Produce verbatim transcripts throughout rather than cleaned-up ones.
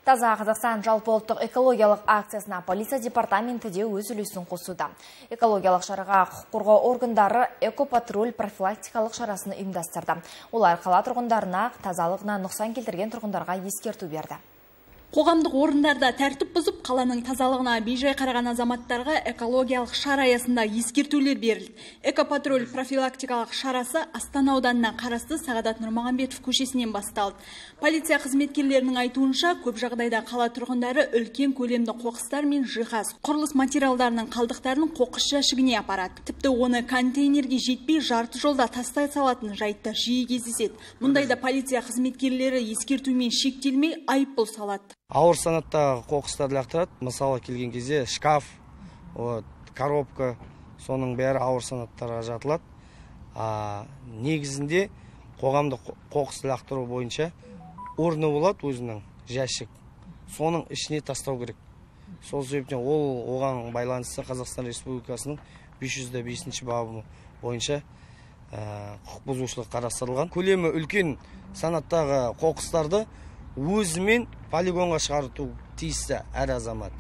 Таза Қазақстан жалпы ұлттық экологиялық акциясына полиция департаменті де өз үлесін қосуда. Экологиялық шараға құқық қорғау органдары экопатруль профилактикалық шарасын ұйымдастырды. Олар қала тұрғындарына тазалығына нұқсан келтірген тұрғындарға ескерту берді. Қоғамдық орындарда тәртіп бұзып, қаланың тазалығына бейжай қараған азаматтарға экологиялық шара аясында ескертулер берілді. Экопатруль профилактикалық шарасы Астана ауданына қарасты Сағадат Нұрмағамбетов көшесінен басталды. Полиция қызметкерлерінің айтуынша, көп жағдайда қала тұрғындары үлкен көлемді қоқыстар мен жиһаз, құрылыс материалдарының қалдықтарын қоқыс жәшігіне апарады. Тіпті оны контейнерге жетпей жарты жолда тастай салатын жайттар жиі кездеседі. Мұндайда полиция қызметкерлері ескертумен шектелмей айыппұл салады. Ауыр санаттағы қоқыстарды лақтырады. Мысалы келген кезде шкаф, коробка, соның бәрі ауыр санаттарға жатылады. А, негізінде қоғамдық қоқысты лақтыру бойынша орны болады өзінің жәшік. Соның ішіне тастау керек. Сол себептен ол оған байланысты Қазақстан Республикасының бес жүз бесінші бабы бойынша құқық бұзушылық қарастырылған. Көлемі үлкен санаттағы қоқыстарды өзімен полигонға шығарту тиісті әр азамат.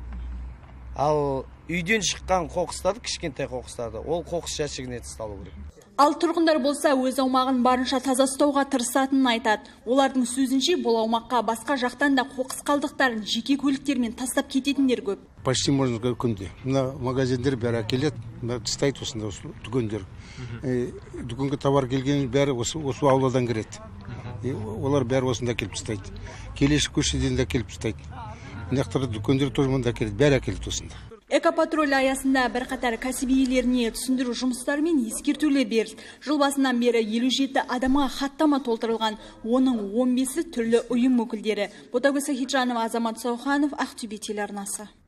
Ал үйден шыққан қоқыстарды, кішкентай қоқыстарды, ол қоқыс жәшігіне тасталу керек. Ал тұрғындар болса өз аумағын барынша таза ұстауға тырысатынын айтады. Олардың сөзінше бұл аумаққа басқа жақтан да қоқыс қалдықтарын жеке көліктермен тастап кететіндер көп. Почти можно сказать күнде. Мына магазиндер бәрі келеді, тастайды осында дүкендер. Дүкенге товар келген бәрі осы ауладан кіреді. Олар бәрі осында келіп тастайды. Келесі көшеден де келіп тастайды. Нақтыры дүкендер тоже мұнда келеді, бәрі келеді осында. Экопатруль аясында бірқатар кәсіп иелеріне түсіндіру жұмыстары мен ескертулер берілді. Жыл басынан бері елу жеті адамға хаттама толтырылған, оның он бесі түрлі ұйым өкілдері. Ботагөз Ахиджанова, Азамат Сауханов, Ақтөбе телеарнасы.